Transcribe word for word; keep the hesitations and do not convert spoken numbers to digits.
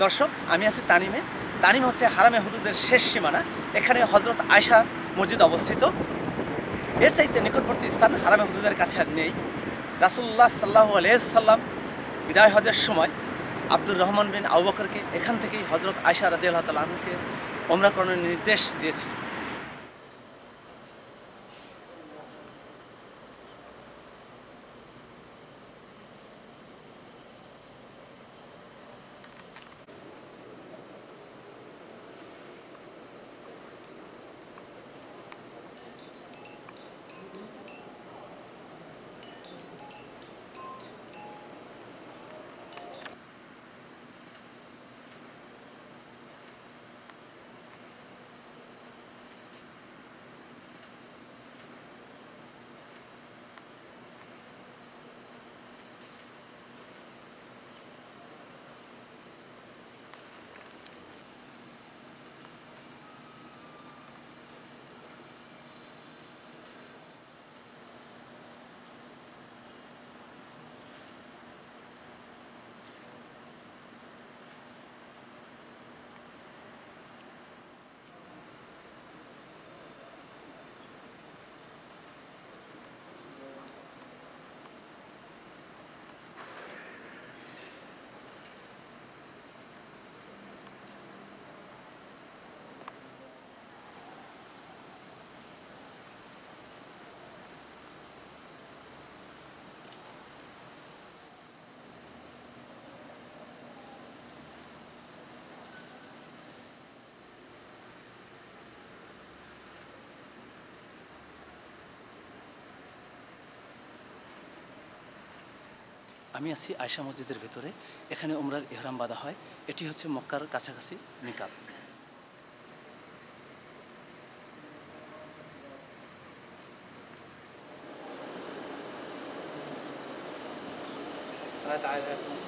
দর্শক, আমি আছি তানিমে। তানিম হচ্ছে হারামে হুদুদের শেষ সীমানা। এখানে হজরত আয়শা মসজিদ অবস্থিত। এর চাইতে নিকটবর্তী স্থান হারামে হুদুদের কাছে আর নেই। রাসূলুল্লাহ সাল্লাল্লাহু আলাইহি ওয়াসাল্লাম বিদায় হজের সময় আব্দুর রহমান বিন আবু বকরকে এখান থেকেই হজরত আয়শা রাদিয়াল্লাহু তাআলা আনহুকে ওমরা করানোর নির্দেশ দিয়েছিলেন। আমি আছি আয়শা মসজিদের ভেতরে। এখানে উমরার ইহরাম বাঁধা হয়। এটি হচ্ছে মক্কার কাছাকাছি মিকাত। تعال